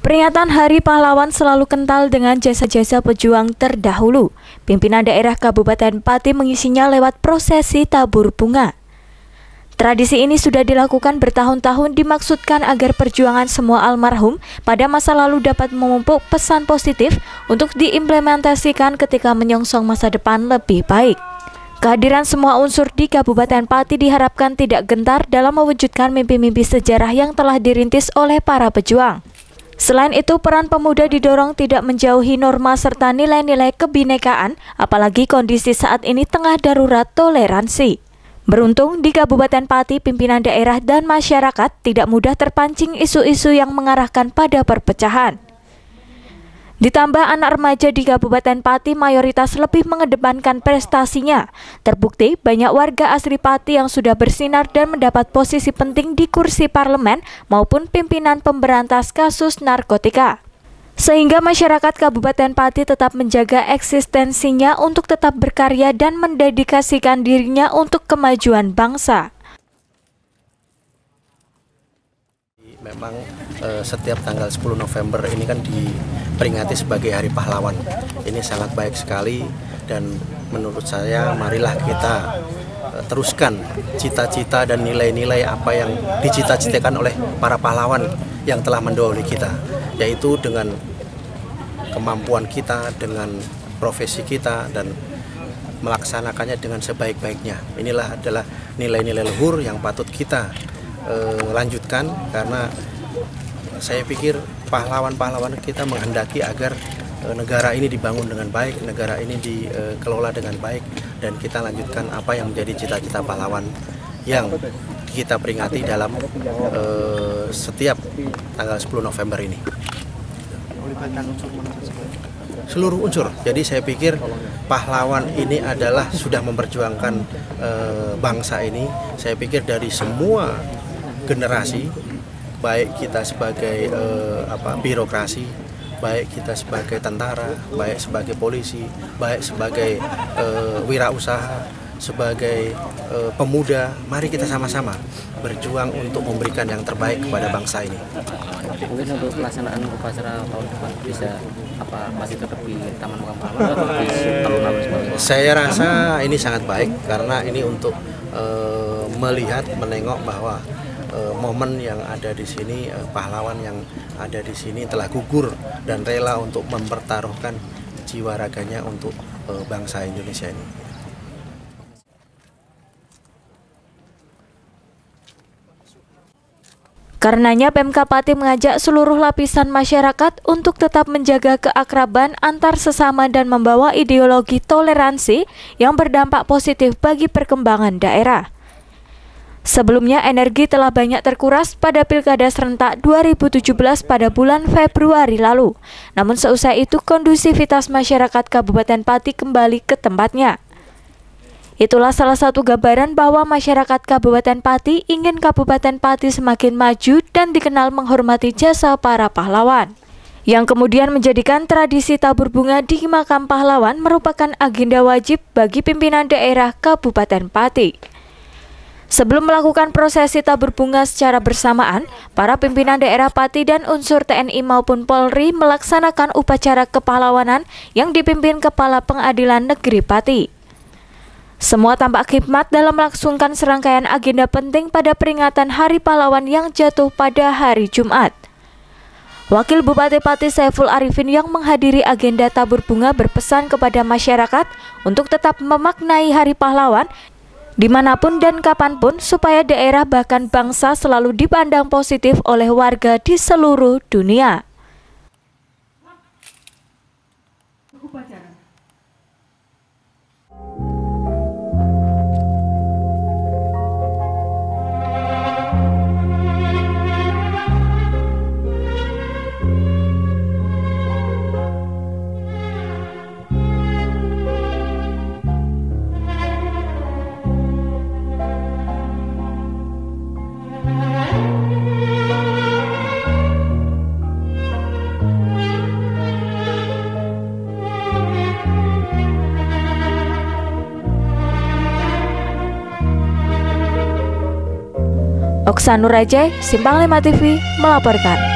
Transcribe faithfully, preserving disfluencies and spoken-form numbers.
Peringatan Hari Pahlawan selalu kental dengan jasa-jasa pejuang terdahulu. Pimpinan daerah Kabupaten Pati mengisinya lewat prosesi tabur bunga. Tradisi ini sudah dilakukan bertahun-tahun, dimaksudkan agar perjuangan semua almarhum pada masa lalu dapat memupuk pesan positif untuk diimplementasikan ketika menyongsong masa depan lebih baik. Kehadiran semua unsur di Kabupaten Pati diharapkan tidak gentar dalam mewujudkan mimpi-mimpi sejarah yang telah dirintis oleh para pejuang. Selain itu, peran pemuda didorong tidak menjauhi norma serta nilai-nilai kebinekaan, apalagi kondisi saat ini tengah darurat toleransi. Beruntung, di Kabupaten Pati, pimpinan daerah dan masyarakat tidak mudah terpancing isu-isu yang mengarahkan pada perpecahan. Ditambah anak remaja di Kabupaten Pati mayoritas lebih mengedepankan prestasinya. Terbukti banyak warga asli Pati yang sudah bersinar dan mendapat posisi penting di kursi parlemen maupun pimpinan pemberantas kasus narkotika. Sehingga masyarakat Kabupaten Pati tetap menjaga eksistensinya untuk tetap berkarya dan mendedikasikan dirinya untuk kemajuan bangsa. Memang eh, setiap tanggal sepuluh November ini kan diperingati sebagai Hari Pahlawan. Ini sangat baik sekali dan menurut saya marilah kita eh, teruskan cita-cita dan nilai-nilai apa yang dicita-citakan oleh para pahlawan yang telah mendahului kita, yaitu dengan kemampuan kita, dengan profesi kita, dan melaksanakannya dengan sebaik-baiknya. Inilah adalah nilai-nilai luhur yang patut kita eh, lanjutkan, karena saya pikir pahlawan-pahlawan kita menghendaki agar eh, negara ini dibangun dengan baik, negara ini dikelola dengan baik, dan kita lanjutkan apa yang menjadi cita-cita pahlawan yang kita peringati dalam eh, setiap tanggal sepuluh November ini. Seluruh unsur. Jadi saya pikir pahlawan ini adalah sudah memperjuangkan e, bangsa ini. Saya pikir dari semua generasi, baik kita sebagai e, apa birokrasi, baik kita sebagai tentara, baik sebagai polisi, baik sebagai e, wirausaha, sebagai e, pemuda, mari kita sama-sama berjuang untuk memberikan yang terbaik kepada bangsa ini. Mungkin untuk pelaksanaan upacara tahun depan bisa apa masih tetap di Taman Makam Pahlawan atau di alun-alun sebagainya? Saya rasa ini sangat baik karena ini untuk e, melihat, menengok bahwa e, momen yang ada di sini, e, pahlawan yang ada di sini telah gugur dan rela untuk mempertaruhkan jiwa raganya untuk e, bangsa Indonesia ini. Karenanya Pemkab Pati mengajak seluruh lapisan masyarakat untuk tetap menjaga keakraban antar sesama dan membawa ideologi toleransi yang berdampak positif bagi perkembangan daerah. Sebelumnya energi telah banyak terkuras pada Pilkada serentak dua ribu tujuh belas pada bulan Februari lalu. Namun seusai itu kondusivitas masyarakat Kabupaten Pati kembali ke tempatnya. Itulah salah satu gambaran bahwa masyarakat Kabupaten Pati ingin Kabupaten Pati semakin maju dan dikenal menghormati jasa para pahlawan. Yang kemudian menjadikan tradisi tabur bunga di Makam Pahlawan merupakan agenda wajib bagi pimpinan daerah Kabupaten Pati. Sebelum melakukan prosesi tabur bunga secara bersamaan, para pimpinan daerah Pati dan unsur T N I maupun Polri melaksanakan upacara kepahlawanan yang dipimpin Kepala Pengadilan Negeri Pati. Semua tampak khidmat dalam melangsungkan serangkaian agenda penting pada peringatan Hari Pahlawan yang jatuh pada hari Jumat. Wakil Bupati Pati Saiful Arifin yang menghadiri agenda tabur bunga berpesan kepada masyarakat untuk tetap memaknai Hari Pahlawan dimanapun dan kapanpun supaya daerah bahkan bangsa selalu dipandang positif oleh warga di seluruh dunia. Oksanur Raja, Simpang lima T V melaporkan.